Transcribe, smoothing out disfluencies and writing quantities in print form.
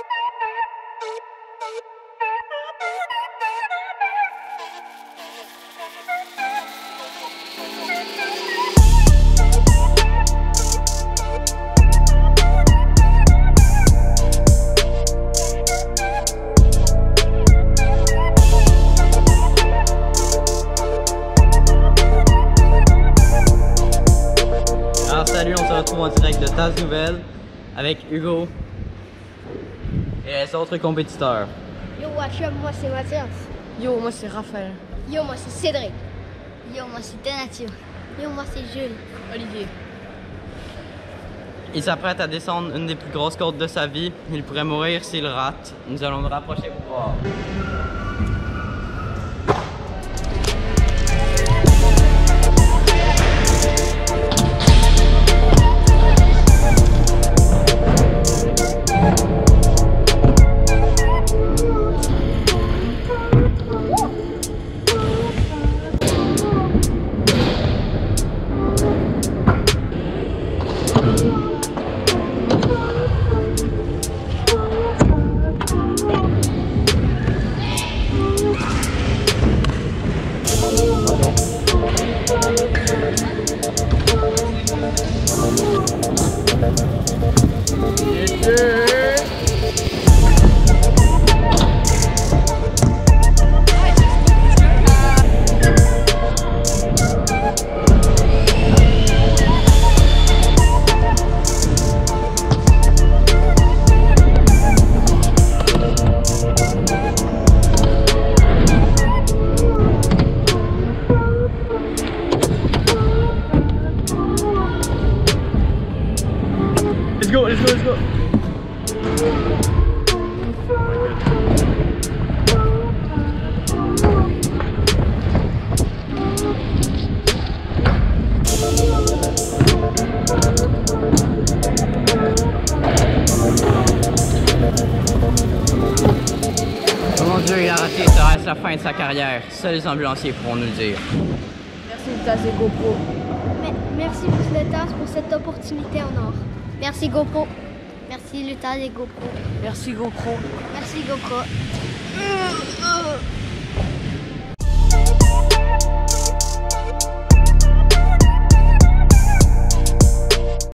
Salut, on se retrouve en direct de Taz Nouvelle avec Hugo et les autres compétiteurs. Yo, what's up? Moi c'est Mathias. Yo, moi c'est Raphaël. Yo, moi c'est Cédric. Yo, moi c'est Donatiu. Yo, moi c'est Jules. Olivier. Il s'apprête à descendre une des plus grosses côtes de sa vie. Il pourrait mourir s'il rate. Nous allons nous rapprocher pour voir. Let's go, let's go, let's go. Oh mon Dieu, il a raté, ça reste la fin de sa carrière. Seuls les ambulanciers pourront nous le dire. Merci le Taz et GoPro. Merci Lutas pour cette opportunité en or. Merci GoPro. Merci Lutas et GoPro. Merci GoPro. Merci GoPro.